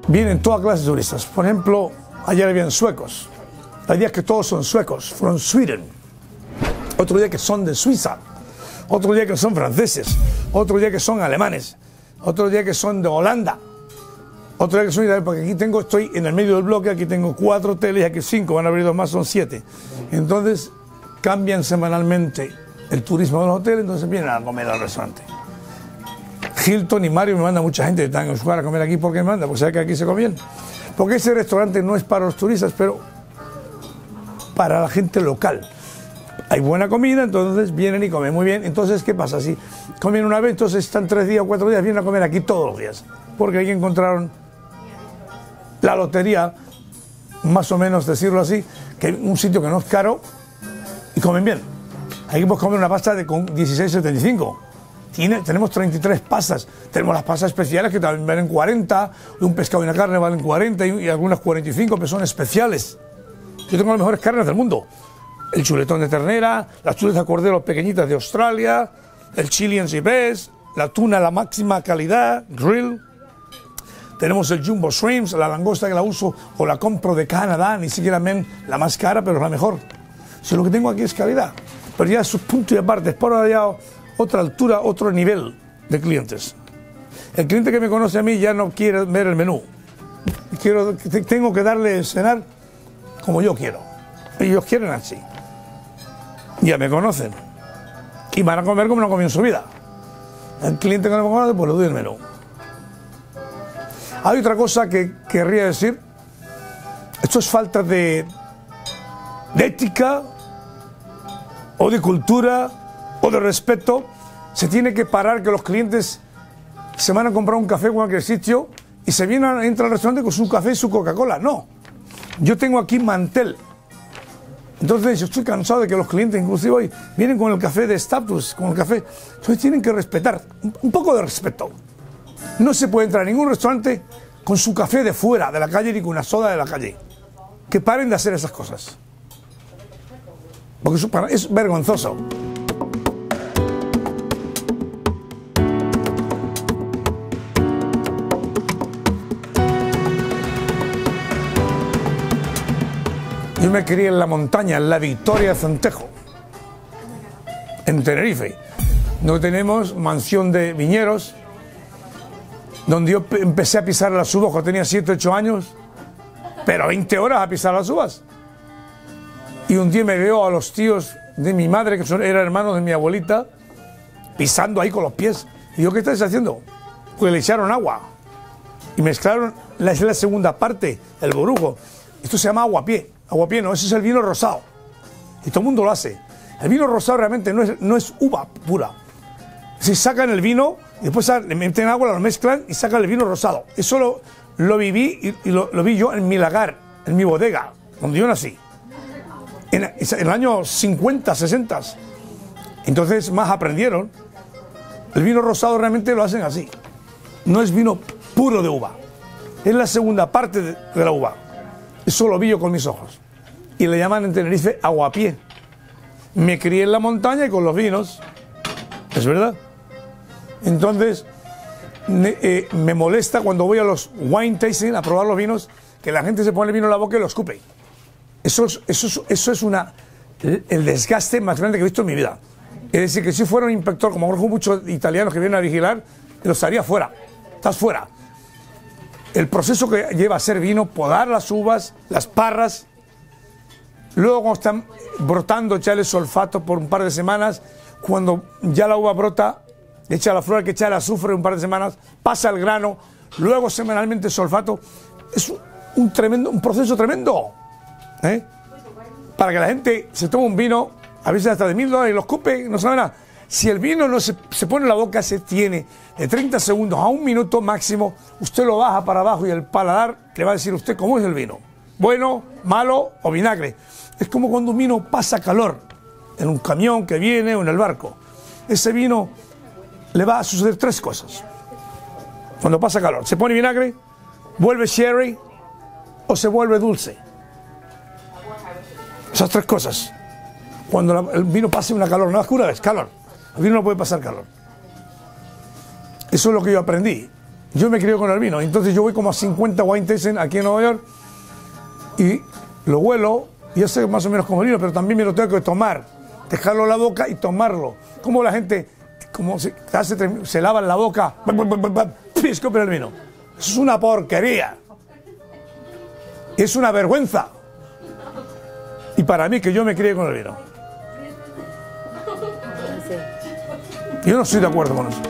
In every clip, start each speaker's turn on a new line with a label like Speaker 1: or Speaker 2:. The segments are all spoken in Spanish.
Speaker 1: vienen toda clase de turistas. Por ejemplo, ayer habían suecos. Hay días que todos son suecos, from Sweden. Otro día que son de Suiza. Otro día que son franceses. Otro día que son alemanes. Otro día que son de Holanda. Otro día que son italianos, porque aquí estoy en el medio del bloque, aquí tengo 4 hoteles, aquí 5, van a abrir 2 más, son 7. Entonces cambian semanalmente el turismo de los hoteles, entonces vienen a comer al restaurante. Hilton y Mario me mandan mucha gente de Times Square a comer aquí. ¿Por qué me manda? Porque sabe que aquí se come bien. Porque ese restaurante no es para los turistas, pero para la gente local. Hay buena comida, entonces vienen y comen muy bien. Entonces, ¿qué pasa? Si comen una vez, entonces están 3 días o 4 días, vienen a comer aquí todos los días. Porque ahí encontraron la lotería, más o menos decirlo así, que un sitio que no es caro y comen bien. Aquí podemos comer una pasta de con 16,75. Tenemos 33 pastas. Tenemos las pastas especiales que también valen 40, un pescado y una carne valen 40 y algunas 45, pero son especiales. Yo tengo las mejores carnes del mundo. El chuletón de ternera, las chuletas de cordero pequeñitas de Australia, el chili en cipés, la tuna la máxima calidad, grill. Tenemos el jumbo shrimps, la langosta que la uso o la compro de Canadá, ni siquiera la más cara, pero la mejor. Si lo que tengo aquí es calidad. Pero ya es su punto y aparte, es por allá otra altura, otro nivel de clientes. El cliente que me conoce a mí ya no quiere ver el menú. Tengo que darle cenar como yo quiero. Ellos quieren así. Ya me conocen. Y van a comer como no comió en su vida. El cliente que no me conoce, pues le doy el menú. Hay otra cosa que querría decir. Esto es falta de ética, o de cultura, o de respeto. Se tiene que parar que los clientes se van a comprar un café en cualquier sitio y se vienen, entran al restaurante con su café y su Coca-Cola. No. Yo tengo aquí mantel. Entonces yo estoy cansado de que los clientes, inclusive hoy, vienen con el café de estatus, con el café. Entonces tienen que respetar, un poco de respeto. No se puede entrar a ningún restaurante con su café de fuera, de la calle, ni con una soda de la calle. Que paren de hacer esas cosas. Porque es vergonzoso. Yo me crié en la montaña, en la Victoria de Centejo, en Tenerife. No tenemos mansión de viñeros, donde yo empecé a pisar las uvas cuando tenía 7, 8 años, pero 20 horas a pisar las uvas. Y un día me veo a los tíos de mi madre, que eran hermanos de mi abuelita, pisando ahí con los pies. Y yo, ¿qué estáis haciendo? Pues le echaron agua y mezclaron, es la segunda parte, el borujo. Esto se llama aguapié. Aguapié no, ese es el vino rosado. Y todo el mundo lo hace. El vino rosado realmente no es uva pura. Si sacan el vino y después le meten agua, lo mezclan y sacan el vino rosado. Eso lo viví y lo vi yo en mi lagar, en mi bodega, donde yo nací. En el año 50, 60. Entonces más aprendieron. El vino rosado realmente lo hacen así. No es vino puro de uva. Es la segunda parte de la uva. Eso lo vi yo con mis ojos. Y le llaman en Tenerife aguapié. Me crié en la montaña y con los vinos. ¿Es verdad? Entonces, me molesta cuando voy a los wine tasting a probar los vinos, que la gente se pone el vino en la boca y lo escupe. Eso es el desgaste más grande que he visto en mi vida. Es decir, que si fuera un inspector, como conozco muchos italianos que vienen a vigilar, lo estaría fuera. Estás fuera. El proceso que lleva a hacer vino, podar las uvas, las parras, luego cuando están brotando, echarle sulfato por un par de semanas, cuando ya la uva brota, echa la flor, hay que echar azufre un par de semanas, pasa el grano, luego semanalmente sulfato. Es un proceso tremendo. Para que la gente se tome un vino, a veces hasta de $1000 y lo escupe, no sabe nada. Si el vino no se pone en la boca, se tiene de 30 segundos a 1 minuto máximo, usted lo baja para abajo y el paladar le va a decir a usted cómo es el vino. Bueno, malo o vinagre. Es como cuando un vino pasa calor en un camión que viene o en el barco. Ese vino le va a suceder 3 cosas. Cuando pasa calor, se pone vinagre, vuelve sherry o se vuelve dulce. Esas 3 cosas. Cuando el vino pase una calor, no es cura, es calor. El vino no puede pasar calor. Eso es lo que yo aprendí. Yo me crié con el vino. Entonces yo voy como a 50 wine tasting aquí en Nueva York y lo huelo y yo sé más o menos como el vino, pero también me lo tengo que tomar, dejarlo en la boca y tomarlo. Como la gente como se lava la boca, escupe el vino. Eso es una porquería. Es una vergüenza. Y para mí, que yo me crié con el vino. Yo no estoy de acuerdo con eso.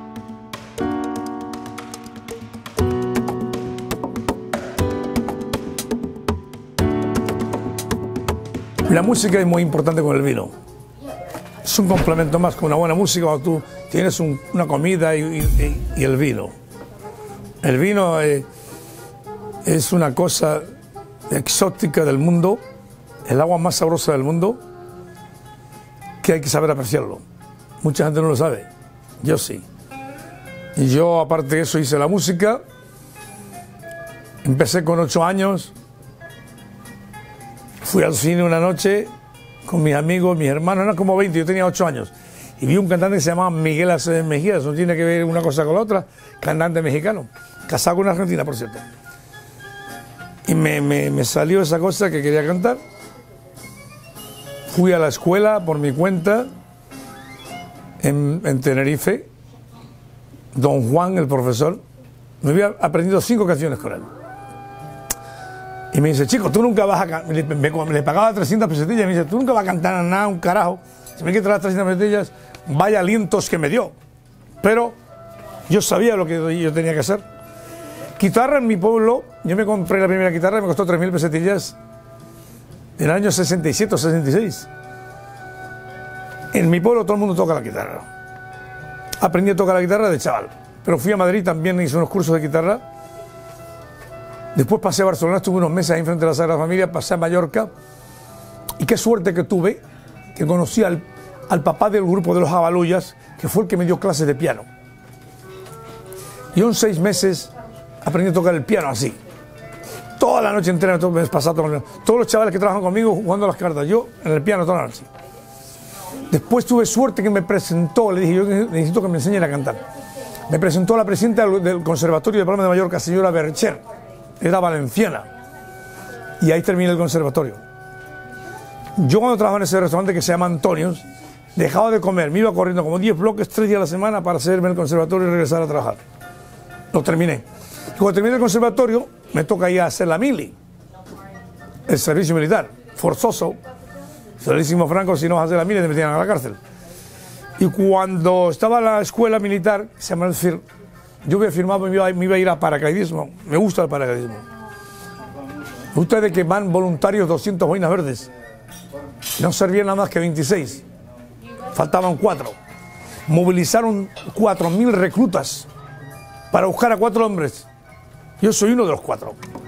Speaker 1: La música es muy importante con el vino. Es un complemento más con una buena música cuando tú tienes una comida y el vino. El vino es una cosa exótica del mundo, el agua más sabrosa del mundo, que hay que saber apreciarlo. Mucha gente no lo sabe, yo sí. Y yo, aparte de eso, hice la música. Empecé con 8 años. Fui al cine una noche con mis amigos, mis hermanos, eran como 20, yo tenía 8 años. Y vi un cantante que se llamaba Miguel Aceves Mejía, eso no tiene que ver una cosa con la otra, cantante mexicano, casado con una argentina, por cierto. Y me salió esa cosa que quería cantar. Fui a la escuela por mi cuenta, en Tenerife. Don Juan, el profesor, me había aprendido 5 canciones con él. Y me dice, chico, tú nunca vas a cantar. Le pagaba 300 pesetillas y me dice, tú nunca vas a cantar nada, un carajo. Si me quitas las 300 pesetillas, vaya alientos que me dio. Pero yo sabía lo que yo tenía que hacer. Guitarra en mi pueblo, yo me compré la primera guitarra, me costó 3.000 pesetillas en el año 67 o 66. En mi pueblo todo el mundo toca la guitarra. Aprendí a tocar la guitarra de chaval, pero fui a Madrid, también hice unos cursos de guitarra. Después pasé a Barcelona, estuve unos meses ahí enfrente de la Sagrada Familia, pasé a Mallorca. Y qué suerte que tuve, que conocí al papá del grupo de los Abaluyas, que fue el que me dio clases de piano. Y en 6 meses aprendí a tocar el piano así. Toda la noche entera, todo el mes pasado, todos los chavales que trabajan conmigo jugando a las cartas, yo en el piano toda la noche. Después tuve suerte que me presentó, le dije, yo necesito que me enseñen a cantar. Me presentó la presidenta del Conservatorio de Palma de Mallorca, señora Bercher, era valenciana. Y ahí terminé el conservatorio. Yo cuando trabajaba en ese restaurante que se llama Antonios, dejaba de comer, me iba corriendo como 10 bloques 3 días a la semana para hacerme el conservatorio y regresar a trabajar. Lo terminé. Y cuando terminé el conservatorio, me toca ir a hacer la mili, el servicio militar, forzoso. Señorísimo Franco, si no vas a hacer la mili, te metían a la cárcel. Y cuando estaba en la escuela militar, se llama el CIR, yo había firmado, me iba a ir a paracaidismo. Me gusta el paracaidismo. Me gusta de que van voluntarios 200 boinas verdes. No servían nada más que 26. Faltaban 4. Movilizaron 4.000 reclutas para buscar a 4 hombres. Yo soy uno de los 4.